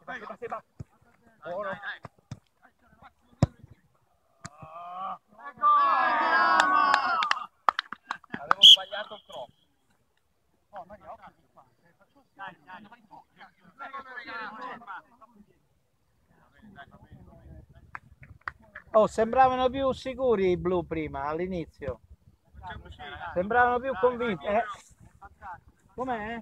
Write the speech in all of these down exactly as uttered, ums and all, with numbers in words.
Avevo sbagliato troppo. Oh, sembravano più sicuri i blu prima, all'inizio. Sembravano più convinti. Eh. Com'è?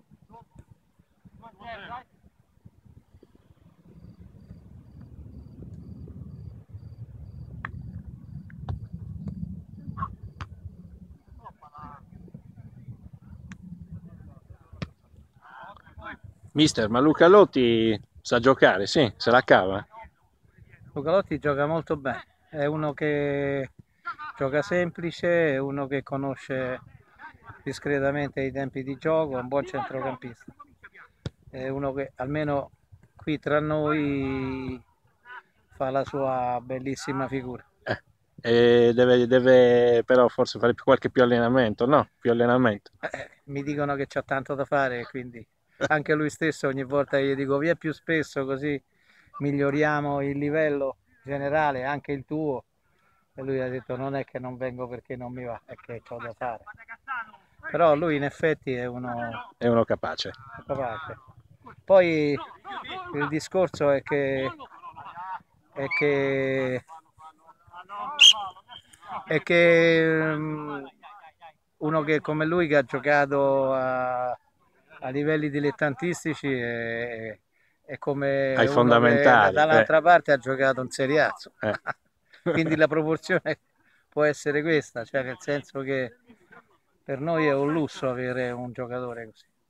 Mister, ma Luca Lotti sa giocare, sì, se la cava. Luca Lotti gioca molto bene, è uno che gioca semplice, è uno che conosce discretamente i tempi di gioco, è un buon centrocampista. È uno che almeno qui tra noi fa la sua bellissima figura. Eh, e deve, deve però forse fare qualche più allenamento, no? Più allenamento. Eh, mi dicono che c'ha tanto da fare, quindi anche lui stesso ogni volta gli dico via più spesso così miglioriamo il livello generale, anche il tuo. E lui ha detto non è che non vengo perché non mi va, è che ho da fare. Però lui in effetti è uno, È uno capace. capace. Poi il discorso è che è che è che um, uno che come lui che ha giocato a, a livelli dilettantistici è, è come Ai uno che fondamentali. dall'altra eh. parte ha giocato un Serie A. Eh. Quindi la proporzione può essere questa, cioè nel senso che per noi è un lusso avere un giocatore così.